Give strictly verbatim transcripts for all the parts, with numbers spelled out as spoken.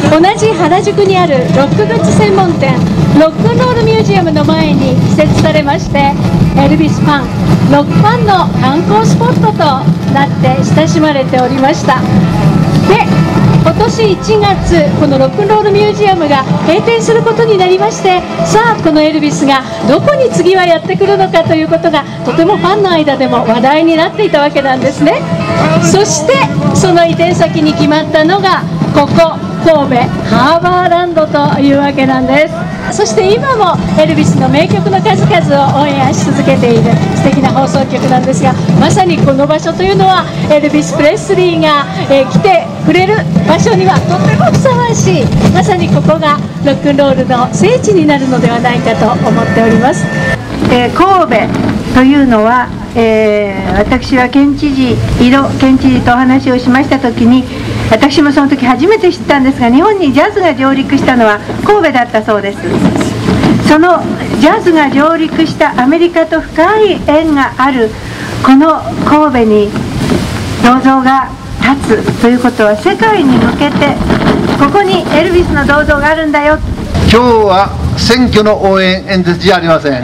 同じ原宿にあるロックグッズ専門店ロックンロールミュージアムの前に移設されまして、エルヴィスファン、ロックファンの観光スポットとなって親しまれておりました。で、今年いちがつ、このロックンロールミュージアムが閉店することになりまして、さあこのエルヴィスがどこに次はやってくるのかということがとてもファンの間でも話題になっていたわけなんですね。そしてその移転先に決まったのがここ神戸ハーバーランドというわけなんです。そして今もエルヴィスの名曲の数々をオンエアし続けている素敵な放送局なんですが、まさにこの場所というのはエルヴィス・プレスリーが、えー、来てくれる場所にはとてもふさわしい、まさにここがロックンロールの聖地になるのではないかと思っております。 えー、神戸というのは、えー、私は県知事井戸県知事とお話をしました時に、私もその時初めて知ったんですが、日本にジャズが上陸したのは神戸だったそうです。そのジャズが上陸したアメリカと深い縁があるこの神戸に銅像が立つということは、世界に向けてここにエルヴィスの銅像があるんだよ。 今日は選挙の応援演説じゃありません。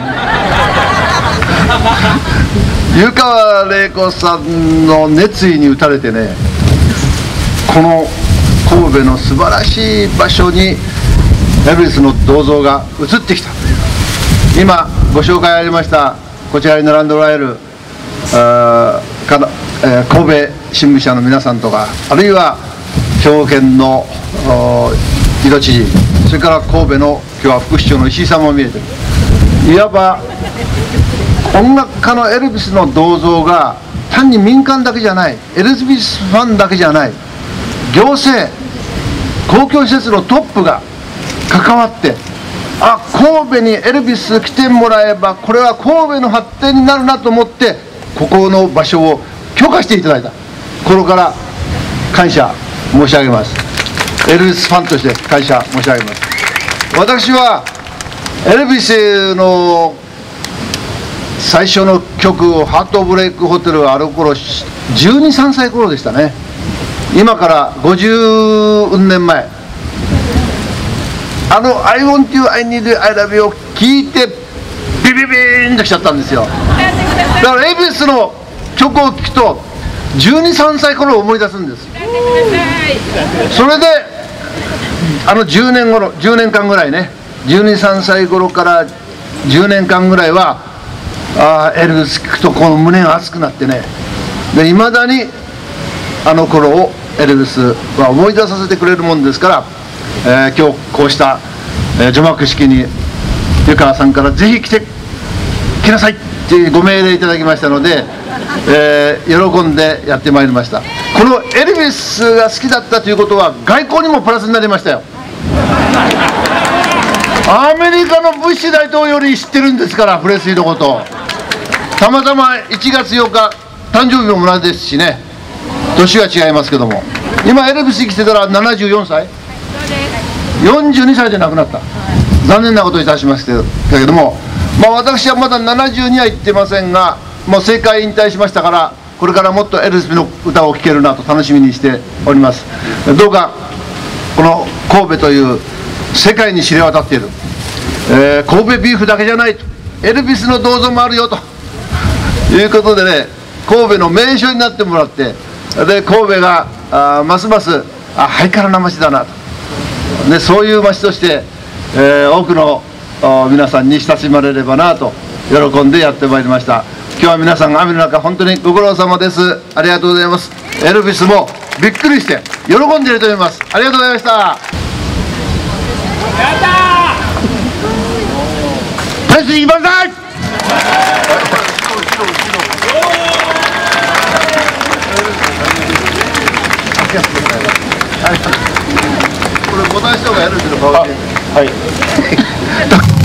湯川玲子さんの熱意に打たれてね、この神戸の素晴らしい場所にエルヴィスの銅像が移ってきた。今ご紹介ありましたこちらに並んでおられるあかな、えー、神戸新聞社の皆さんとか、あるいは兵庫県の井戸知事、それから神戸の今日は副市長の石井さんも見えてる。いわば音楽家のエルヴィスの銅像が単に民間だけじゃない、エルヴィスファンだけじゃない、行政公共施設のトップが関わって、あ、神戸にエルヴィス来てもらえばこれは神戸の発展になるなと思ってここの場所を許可していただいた。心から感謝申し上げます。エルヴィスファンとして感謝申し上げます。私はエルヴィスの最初の曲をハートブレイクホテルがある頃じゅうに、さんさい頃でしたね。今からごじゅうねんまえ、あの「I want you, I need you, I love you」を聴いてビビビーンときちゃったんですよ。だからエルヴィスの曲を聴くとじゅうに、さんさい頃を思い出すんです。それであのじゅうねんごろじゅうねんかんぐらいね、じゅうに、さんさい頃からじゅうねんかんぐらいはあエルヴィス聴くとこの胸が熱くなってね、でいまだにあの頃をエルヴィスは思い出させてくれるもんですから、えー、今日こうした、えー、除幕式に湯川さんからぜひ来て来なさいってご命令いただきましたので、えー、喜んでやってまいりました。このエルヴィスが好きだったということは外交にもプラスになりましたよ。アメリカのブッシュ大統領より知ってるんですから、プレスリーのことを。たまたまいちがつようか誕生日も同じですしね、年は違いますけども、今エルヴィス生きてたらななじゅうよんさい、よんじゅうにさいで亡くなった。残念なことをいたしましたけれども、まあ、私はまだななじゅうには言ってませんが、もう政界引退しましたから、これからもっとエルヴィスの歌を聴けるなと楽しみにしております。どうかこの神戸という世界に知れ渡っている、えー、神戸ビーフだけじゃないと、エルヴィスの銅像もあるよということでね、神戸の名所になってもらって、で神戸があますますあハイカラな街だなと、でそういう街として、えー、多くの皆さんに親しまれればなと喜んでやってまいりました。今日は皆さん雨の中本当にご苦労様です。ありがとうございます。エルヴィスもびっくりして喜んでいると思います。ありがとうございました。やったー。プレスリー万歳。これボタンした方がやるんですけど、はい。